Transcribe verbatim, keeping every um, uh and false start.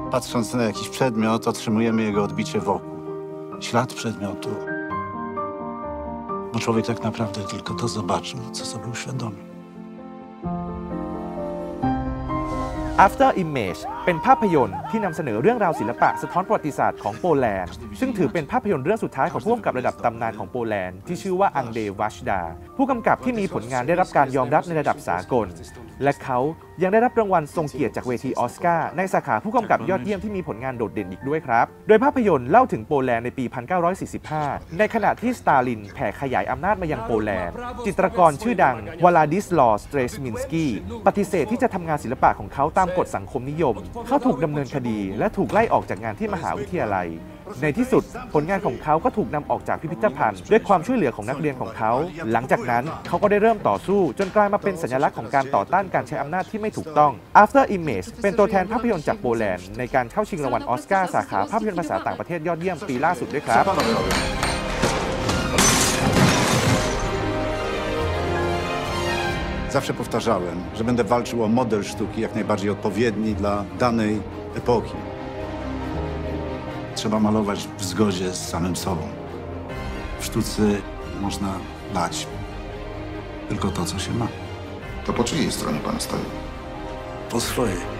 Patrząc na jakiś przedmiot, otrzymujemy jego odbicie wokół. Ślad przedmiotu. Bo człowiek tak naprawdę tylko to zobaczył, co sobie uświadomił. AFTERIMAGE เป็นภาพยนตร์ที่นำเสนอเรื่องราวศิลปะสะท้อนประวัติศาสตร์ของโปแลนด์ซึ่งถือเป็นภาพยนตร์เรื่องสุดท้ายของผู้กำกับระดับตำนานของโปแลนด์ที่ชื่อว่าอังเดวัชดาผู้กำกับที่มีผลงานได้รับการยอมรับในระดับสากลและเขายังได้รับรางวัลทรงเกียรติจากเวทีออสการ์ในสาขาผู้กำกับยอดเยี่ยมที่มีผลงานโดดเด่นอีกด้วยครับโดยภาพยนตร์เล่าถึงโปแลนด์ในปี หนึ่งพันเก้าร้อยสี่สิบห้า ในขณะที่สตาลินแผ่ขยายอำนาจมายังโปแลนด์จิตรกรชื่อดังวลาดิสลอสเตรสมินสกี้ปฏิเสธที่จะทำงานศิลปะของเขาตามกฎสังคมนิยมเขาถูกดำเนินคดีและถูกไล่ออกจากงานที่มหาวิทยาลัยในที่สุดผลงานของเขาก็ถูกนำออกจากพิพิธภัณฑ์ด้วยความช่วยเหลือของนักเรียนของเขาหลังจากนั้นเขาก็ได้เริ่มต่อสู้จนกลายมาเป็นสัญลักษณ์ของการต่อต้านการใช้อำนาจที่ไม่ถูกต้อง AFTERIMAGE เป็นตัวแทนภาพยนตร์จากโปแลนด์ในการเข้าชิงรางวัลออสการ์สาขาภาพยนตร์ภาษาต่างประเทศยอดเยี่ยมปีล่าสุดด้วยครับ Zawsze powtarzałem, że będę walczył o model sztuki jak najbardziej odpowiedni dla danej epoki. Trzeba malować w zgodzie z samym sobą. W sztuce można dać tylko to, co się ma. To po czyjej stronie pan stoi? Po swojej.